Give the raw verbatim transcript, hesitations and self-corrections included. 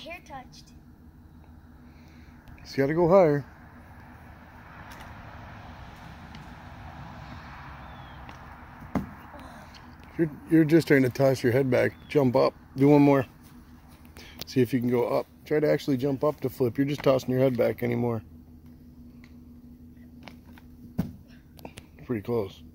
hair touched. It's got to go higher. You're, you're just trying to toss your head back. Jump up. Do one more. See if you can go up. Try to actually jump up to flip. You're just tossing your head back anymore. Pretty close.